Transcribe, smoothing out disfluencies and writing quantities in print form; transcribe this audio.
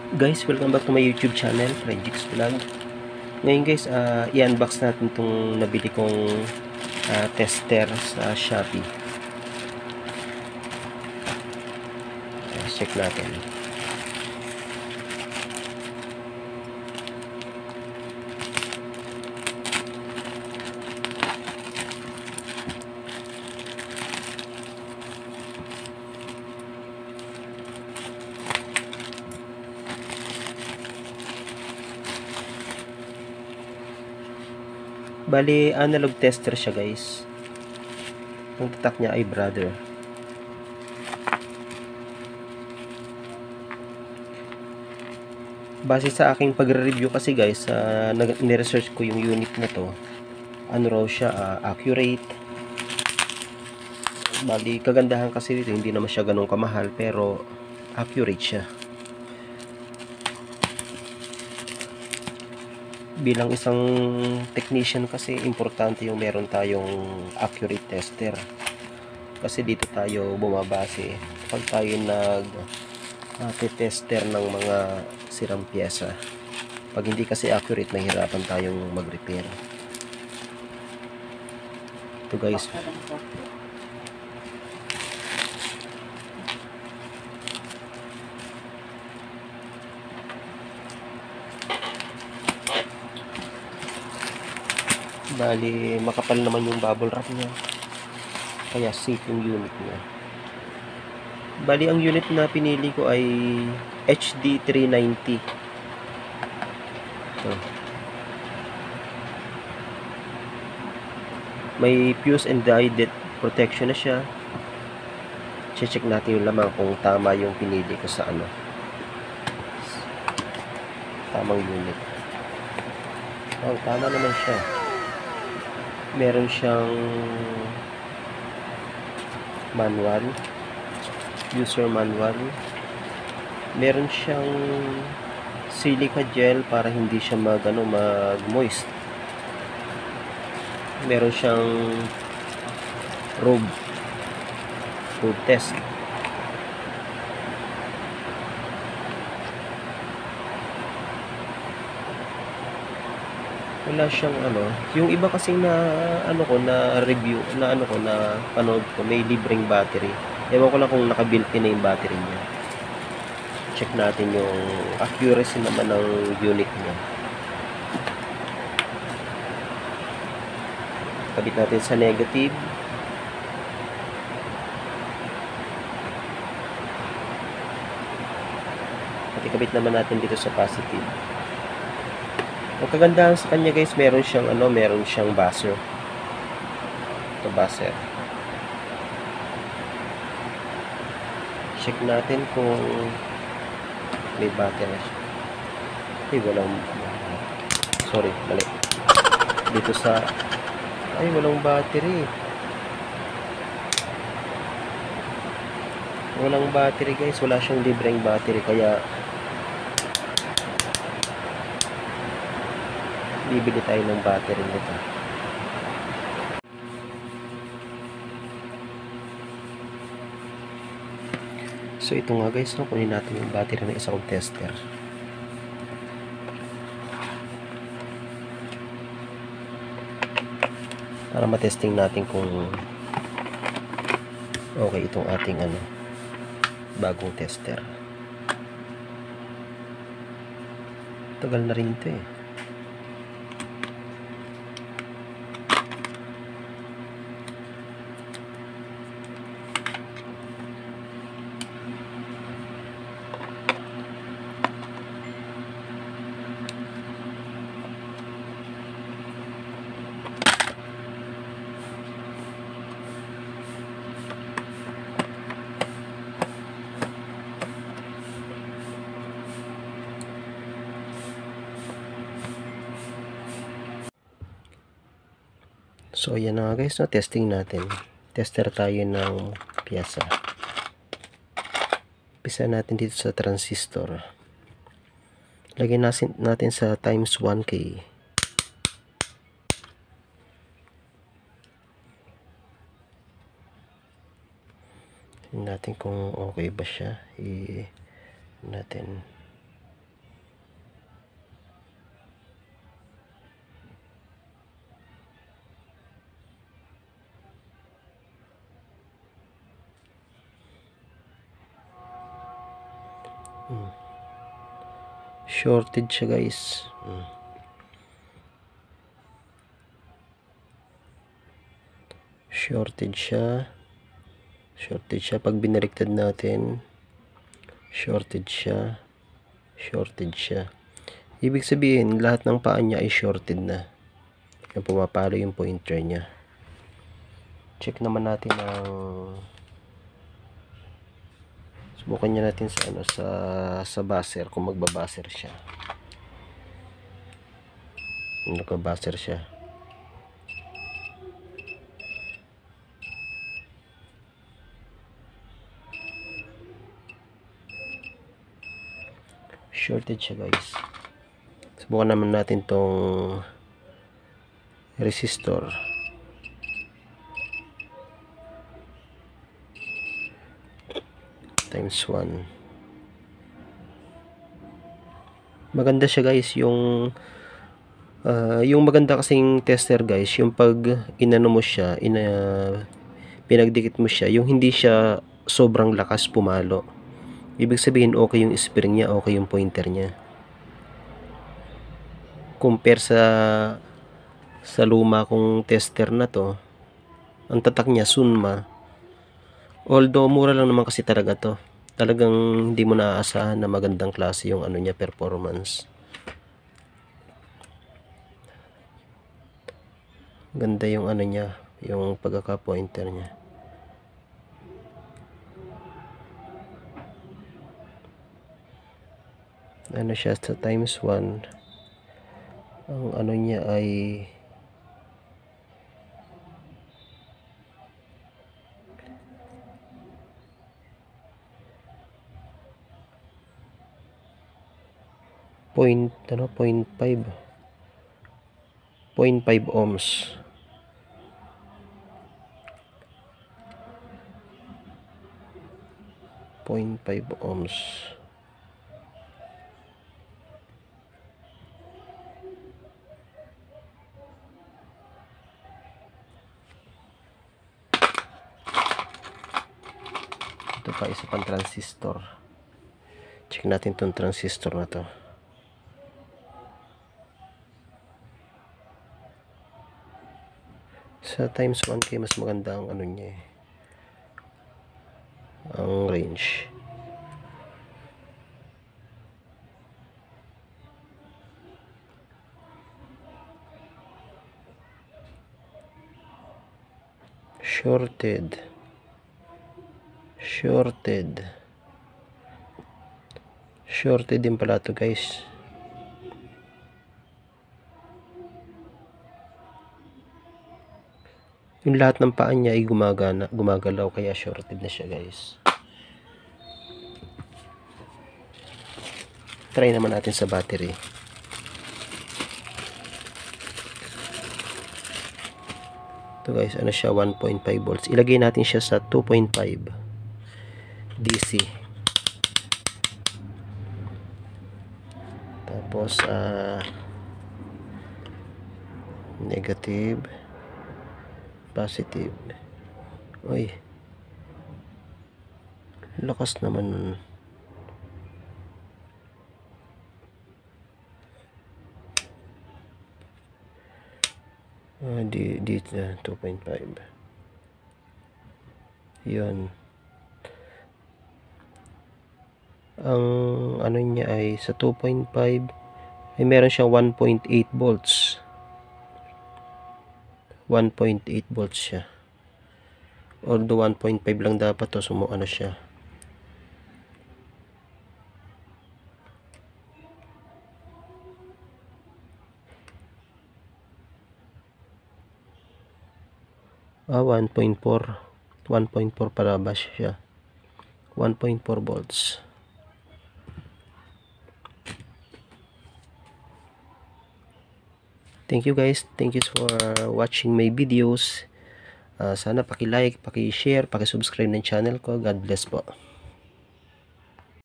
Guys, welcome back to my YouTube channel, Fredjix Vlog. Ngayon guys, i-unbox natin itong nabili kong tester sa Shopee. Check natin. Bali, analog tester siya guys. Ang tatak niya ay Brother. Base sa aking pagre-review kasi guys, ni-research ko yung unit na to. Ano raw siya, accurate. Bali, kagandahan kasi dito, hindi naman siya ganun kamahal pero accurate siya. Bilang isang technician kasi importante yung meron tayong accurate tester, kasi dito tayo bumabase pag tayo tester ng mga sirang pyesa. Pag hindi kasi accurate, mahirapan tayong mag-repair. Ito guys, bali makapal naman yung bubble wrap niya, kaya safe yung unit niya. Bali ang unit na pinili ko ay HD390. Ito. May fuse and die protection na siya. Check natin yung lamang kung tama yung pinili ko sa tamang unit. Tama naman siya. Meron siyang manual, user manual. Meron siyang silica gel para hindi siya mag-moist. Meron siyang probe test. Wala siyang yung iba kasi na review na panood ko, may libreng battery. Ewan ko lang kung naka-built-in na yung battery niya. Check natin yung accuracy naman ng unit niya. Kabit natin sa negative. At ikabit naman natin dito sa positive. Ang kagandahan sa kanya guys, meron siyang buzzer. Ito buzzer. Check natin kung may battery siya. Sorry, mali. Dito sa walang battery. Walang battery guys, wala siyang libreng battery, kaya bibili tayo ng battery nito. So ito nga guys, kunin natin yung battery ng isang tester. Para matesting natin kung okay itong ating bagong tester. Tagal na rin ito eh. So ayan na guys, testing natin. Tester tayo ng pyesa. Pisa natin dito sa transistor. Lagyan natin sa times 1K. Tingnan natin kung okay ba siya. Natin Shorted siya guys. Shorted siya pag binaliktad natin. Shorted siya. Ibig sabihin lahat ng paa niya ay shorted na. Yung pumapalo yung pointer niya. Check naman natin ang subukan niya natin sa ano, sa buzzer, kung magba-buzzer siya. Nagba-buzzer siya. Shorted siya guys. Subukan naman natin tong resistor. Times 1. Maganda siya guys, yung maganda kasing tester guys, yung pag inano mo siya, pinagdikit mo siya, yung hindi siya sobrang lakas pumalo. Ibig sabihin okay yung spring niya, okay yung pointer niya. Compare sa luma kong tester na to, ang tatak niya Sunma. Although mura lang naman kasi talaga to. Talagang hindi mo naaasahan na magandang klase yung ano niya, performance. Ganda yung ano niya, yung pagkaka-pointer niya. Ano siya sa times 1. Ang ano niya ay 0.5 ohms. Ito pa isa pang transistor. Check natin tong transistor na to. Sa times 1K mas maganda ang ano niya eh, ang range. Shorted din pala to guys. Yung lahat ng paa niya ay gumagalaw, kaya shorted na siya guys. Try naman natin sa battery. Ito guys, ano siya, 1.5 volts. Ilagay natin siya sa 2.5 DC. Tapos negative, positive. Uy, lakas naman. Dito na 2.5. Yun. Ang ano niya ay sa 2.5 ay meron siyang 1.8 volts. 1.8 volts siya. Although 1.5 lang dapat to, ano siya. Ah, 1.4 palabas siya. 1.4 volts. Thank you guys. Thank you for watching my videos. Sana paki-like, paki-share, paki-subscribe ng channel ko. God bless po.